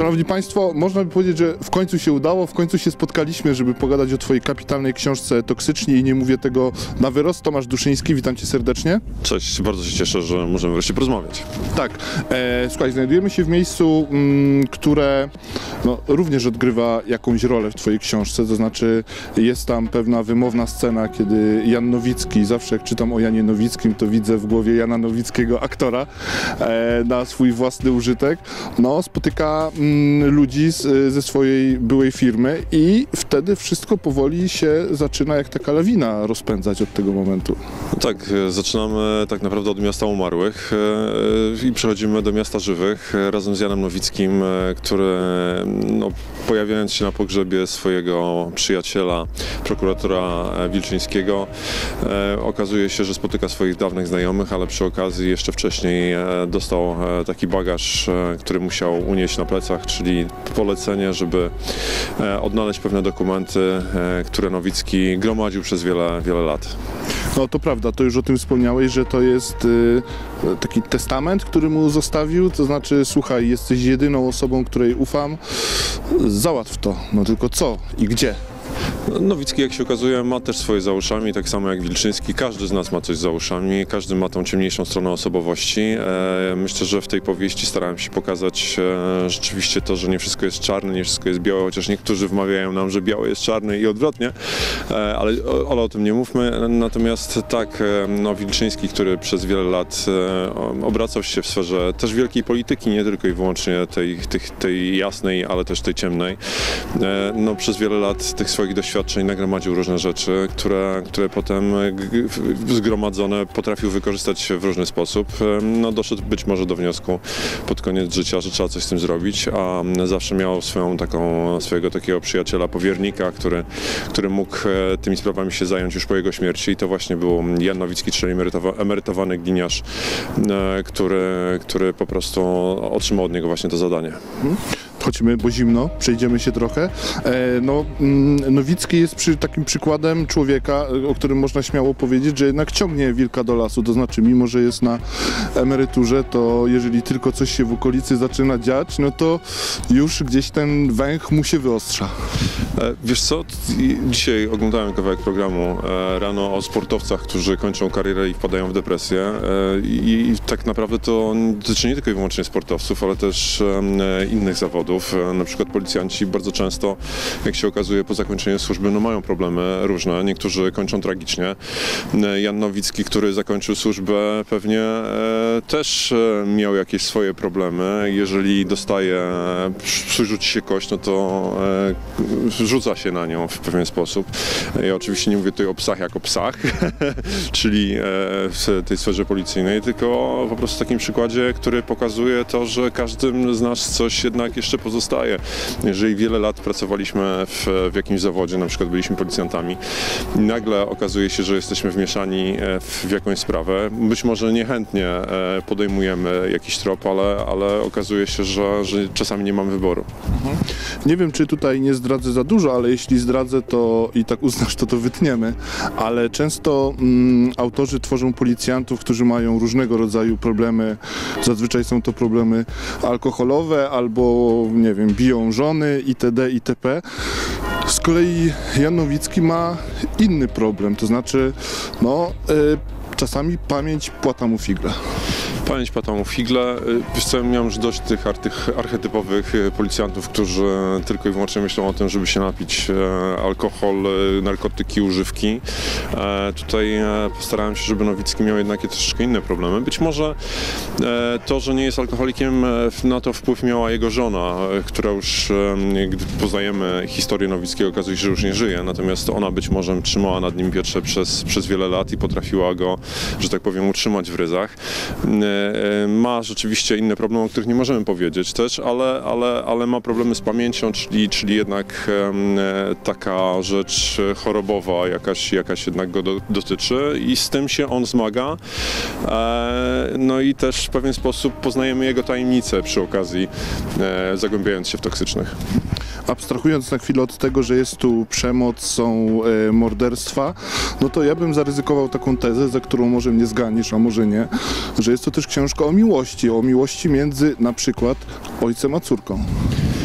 Szanowni Państwo, można by powiedzieć, że w końcu się udało, w końcu się spotkaliśmy, żeby pogadać o Twojej kapitalnej książce Toksyczni i nie mówię tego na wyrost. Tomasz Duszyński, witam Cię serdecznie. Cześć, bardzo się cieszę, że możemy wreszcie porozmawiać. Tak, słuchaj, znajdujemy się w miejscu, które również odgrywa jakąś rolę w Twojej książce, to znaczy jest tam pewna wymowna scena, kiedy Jan Nowicki, zawsze jak czytam o Janie Nowickim, to widzę w głowie Jana Nowickiego, aktora, na swój własny użytek, spotyka ludzi ze swojej byłej firmy i wtedy wszystko powoli się zaczyna jak taka lawina rozpędzać od tego momentu. Tak, zaczynamy tak naprawdę od miasta umarłych i przechodzimy do miasta żywych razem z Janem Nowickim, który pojawiając się na pogrzebie swojego przyjaciela, prokuratora Wilczyńskiego, okazuje się, że spotyka swoich dawnych znajomych, ale przy okazji jeszcze wcześniej dostał taki bagaż, który musiał unieść na plecach, czyli polecenie, żeby odnaleźć pewne dokumenty, które Nowicki gromadził przez wiele lat. No to prawda, to już o tym wspomniałeś, że to jest taki testament, który mu zostawił, to znaczy słuchaj, jesteś jedyną osobą, której ufam, załatw to, no tylko co i gdzie? Nowicki, jak się okazuje, ma też swoje za uszami, tak samo jak Wilczyński. Każdy z nas ma coś za uszami, każdy ma tą ciemniejszą stronę osobowości. Myślę, że w tej powieści starałem się pokazać rzeczywiście to, że nie wszystko jest czarne, nie wszystko jest białe, chociaż niektórzy wmawiają nam, że białe jest czarne i odwrotnie, ale o tym nie mówmy. Natomiast tak, Wilczyński, który przez wiele lat obracał się w sferze też wielkiej polityki, nie tylko i wyłącznie tej jasnej, ale też tej ciemnej, przez wiele lat tych swoich doświadczeń nagromadził różne rzeczy, które potem zgromadzone potrafił wykorzystać w różny sposób. Doszedł być może do wniosku pod koniec życia, że trzeba coś z tym zrobić, a zawsze miał swojego takiego przyjaciela, powiernika, który mógł tymi sprawami się zająć już po jego śmierci i to właśnie był Jan Nowicki, czyli emerytowany gliniarz, który po prostu otrzymał od niego właśnie to zadanie. Chodźmy, bo zimno, przejdziemy się trochę. Nowicki jest takim przykładem człowieka, o którym można śmiało powiedzieć, że jednak ciągnie wilka do lasu, to znaczy mimo, że jest na emeryturze, to jeżeli tylko coś się w okolicy zaczyna dziać, no to już gdzieś ten węch mu się wyostrza. Wiesz co, dzisiaj oglądałem kawałek programu rano o sportowcach, którzy kończą karierę i wpadają w depresję i tak naprawdę to dotyczy nie tylko i wyłącznie sportowców, ale też innych zawodów. Na przykład policjanci bardzo często, jak się okazuje, po zakończeniu służby mają problemy różne. Niektórzy kończą tragicznie. Jan Nowicki, który zakończył służbę, pewnie też miał jakieś swoje problemy. Jeżeli przyrzuci się kość, no to rzuca się na nią w pewien sposób. Ja oczywiście nie mówię tutaj o psach jako psach, czyli w tej sferze policyjnej, tylko po prostu takim przykładzie, który pokazuje to, że każdym z nas coś jednak jeszcze pozostaje. Jeżeli wiele lat pracowaliśmy w jakimś zawodzie, na przykład byliśmy policjantami, i nagle okazuje się, że jesteśmy wmieszani w jakąś sprawę, być może niechętnie podejmujemy jakiś trop, ale okazuje się, że czasami nie mamy wyboru. Nie wiem, czy tutaj nie zdradzę za dużo, ale jeśli zdradzę, to i tak uznasz, to wytniemy, ale często autorzy tworzą policjantów, którzy mają różnego rodzaju problemy. Zazwyczaj są to problemy alkoholowe albo, nie wiem, biją żony itd. itp. Z kolei Jan Nowicki ma inny problem, to znaczy czasami pamięć płata mu figle. Pamięć płata mu figle. Wiesz co, miałem już dość tych archetypowych policjantów, którzy tylko i wyłącznie myślą o tym, żeby się napić, alkohol, narkotyki, używki. Tutaj postarałem się, żeby Nowicki miał jednak troszeczkę inne problemy. Być może to, że nie jest alkoholikiem, na to wpływ miała jego żona, która już, gdy poznajemy historię Nowickiego, okazuje się, że już nie żyje. Natomiast ona być może trzymała nad nim pieczę przez wiele lat i potrafiła go, że tak powiem, utrzymać w ryzach. Ma rzeczywiście inne problemy, o których nie możemy powiedzieć też, ale ma problemy z pamięcią, czyli jednak taka rzecz chorobowa jakaś jednak go dotyczy i z tym się on zmaga. I też w pewien sposób poznajemy jego tajemnice przy okazji, zagłębiając się w toksycznych. Abstrahując na chwilę od tego, że jest tu przemoc, są morderstwa, no to ja bym zaryzykował taką tezę, za którą może mnie zganisz, a może nie, że jest to też książka o miłości między na przykład ojcem a córką.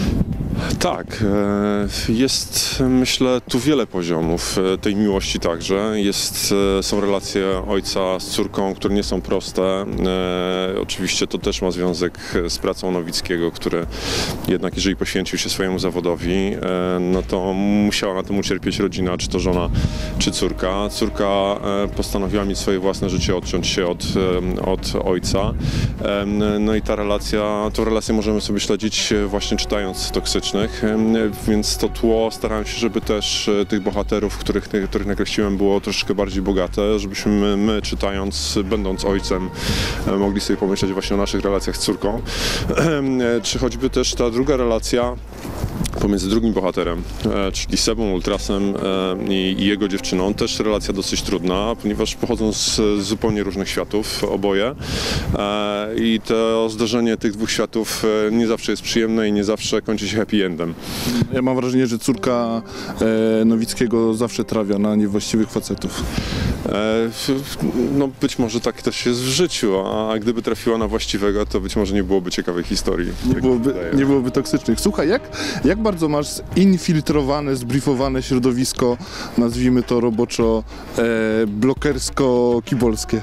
Tak, jest myślę tu wiele poziomów tej miłości także. Są relacje ojca z córką, które nie są proste. Oczywiście to też ma związek z pracą Nowickiego, który jednak jeżeli poświęcił się swojemu zawodowi, no to musiała na tym ucierpieć rodzina, czy to żona, czy córka. Córka postanowiła mieć swoje własne życie, odciąć się od ojca. No i tą relację możemy sobie śledzić właśnie czytając Toksycznych, więc to tło starałem się, żeby też tych bohaterów, których nakreśliłem, było troszeczkę bardziej bogate, żebyśmy my czytając, będąc ojcem, mogli sobie pomyśleć właśnie o naszych relacjach z córką, czy choćby też ta druga relacja pomiędzy drugim bohaterem, czyli Sebą Ultrasem i jego dziewczyną. Też relacja dosyć trudna, ponieważ pochodzą z zupełnie różnych światów oboje i to zdarzenie tych dwóch światów nie zawsze jest przyjemne i nie zawsze kończy się happy endem. Ja mam wrażenie, że córka Nowickiego zawsze trafia na niewłaściwych facetów. No być może tak też jest w życiu, a gdyby trafiła na właściwego, to być może nie byłoby ciekawej historii. Nie byłoby toksycznych. Słuchaj, jak bardzo masz zinfiltrowane, zbriefowane środowisko, nazwijmy to roboczo blokersko-kibolskie?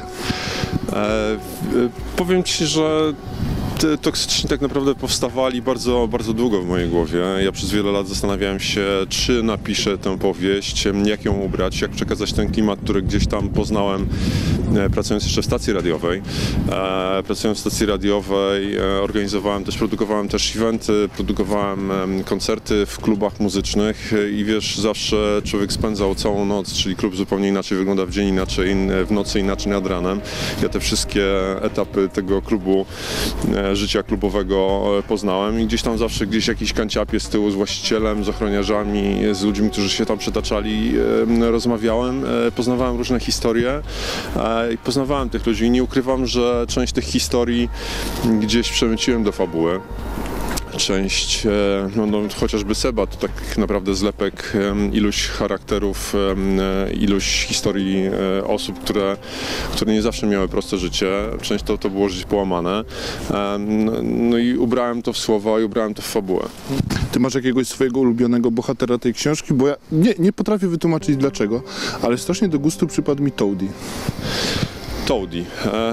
Powiem Ci, że Toksyczni tak naprawdę powstawali bardzo, bardzo długo w mojej głowie. Ja przez wiele lat zastanawiałem się, czy napiszę tę powieść, jak ją ubrać, jak przekazać ten klimat, który gdzieś tam poznałem, pracując jeszcze w stacji radiowej. Pracując w stacji radiowej produkowałem też eventy, produkowałem koncerty w klubach muzycznych i wiesz, zawsze człowiek spędzał całą noc, czyli klub zupełnie inaczej wygląda w dzień, inaczej w nocy, inaczej nad ranem. Ja te wszystkie etapy tego klubu, życia klubowego poznałem i gdzieś tam zawsze jakiś kanciapie z tyłu z właścicielem, z ochroniarzami, z ludźmi, którzy się tam przetaczali, rozmawiałem, poznawałem różne historie i poznawałem tych ludzi i nie ukrywam, że część tych historii gdzieś przemyciłem do fabuły. Część, chociażby Seba, to tak naprawdę zlepek iluś charakterów, iluś historii osób, które nie zawsze miały proste życie. Część to było życie połamane. No i ubrałem to w słowa i ubrałem to w fabułę. Ty masz jakiegoś swojego ulubionego bohatera tej książki? Bo ja nie potrafię wytłumaczyć dlaczego, ale strasznie do gustu przypadł mi Toady. Toady.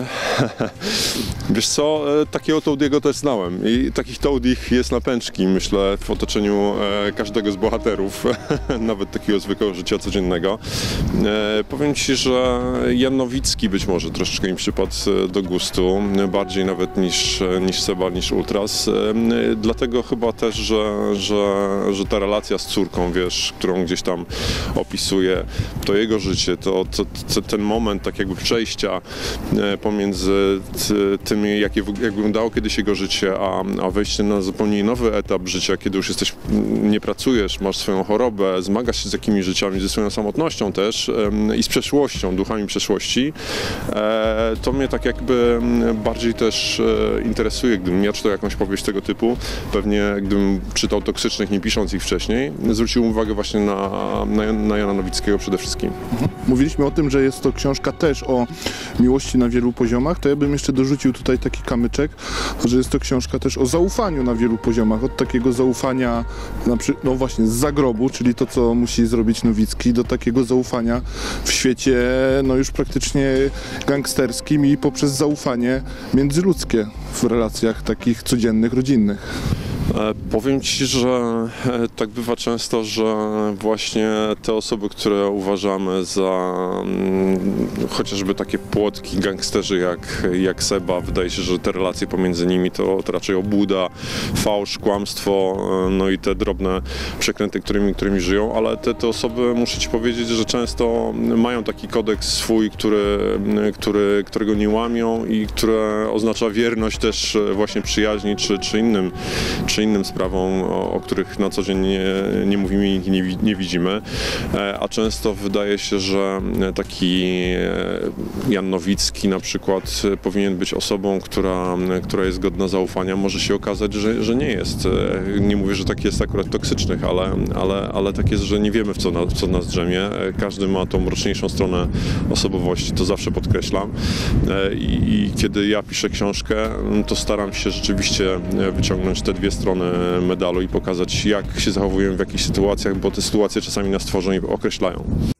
Wiesz co, takiego Toadiego też znałem i takich Toadich jest na pęczki, myślę, w otoczeniu każdego z bohaterów, nawet takiego zwykłego życia codziennego. Powiem Ci, że Jan Nowicki być może troszeczkę mi przypadł do gustu, bardziej nawet niż Seba, niż Ultras. Dlatego chyba też, że ta relacja z córką, wiesz, którą gdzieś tam opisuje, to jego życie, to ten moment tak jakby przejścia pomiędzy tym, jak wyglądało kiedyś jego życie, a wejście na zupełnie nowy etap życia, kiedy już nie pracujesz, masz swoją chorobę, zmagasz się z jakimiś rzeczami, ze swoją samotnością też i z przeszłością, duchami przeszłości, to mnie tak jakby bardziej też interesuje, gdybym ja czytał jakąś powieść tego typu, pewnie gdybym czytał Toksycznych, nie pisząc ich wcześniej, zwróciłem uwagę właśnie na Jana Nowickiego przede wszystkim. Mówiliśmy o tym, że jest to książka też o miłości na wielu poziomach, to ja bym jeszcze dorzucił tutaj taki kamyczek, że jest to książka też o zaufaniu na wielu poziomach. Od takiego zaufania, no właśnie z zagrobu, czyli to, co musi zrobić Nowicki, do takiego zaufania w świecie, no już praktycznie gangsterskim i poprzez zaufanie międzyludzkie w relacjach takich codziennych, rodzinnych. Powiem Ci, że tak bywa często, że właśnie te osoby, które uważamy za chociażby takie płotki, gangsterzy jak Seba, wydaje się, że te relacje pomiędzy nimi to raczej obłuda, fałsz, kłamstwo, no i te drobne przekręty, którymi żyją, ale te osoby, muszę Ci powiedzieć, że często mają taki kodeks swój, którego nie łamią i które oznacza wierność też właśnie przyjaźni czy innym sprawom, o których na co dzień nie mówimy i nie widzimy, a często wydaje się, że taki Jan Nowicki na przykład powinien być osobą, która jest godna zaufania. Może się okazać, że nie jest. Nie mówię, że tak jest akurat Toksycznych, ale tak jest, że nie wiemy, w co nas drzemie. Każdy ma tą mroczniejszą stronę osobowości, to zawsze podkreślam. I kiedy ja piszę książkę, to staram się rzeczywiście wyciągnąć te dwie strony strony medalu i pokazać, jak się zachowujemy w jakichś sytuacjach, bo te sytuacje czasami nas tworzą i określają.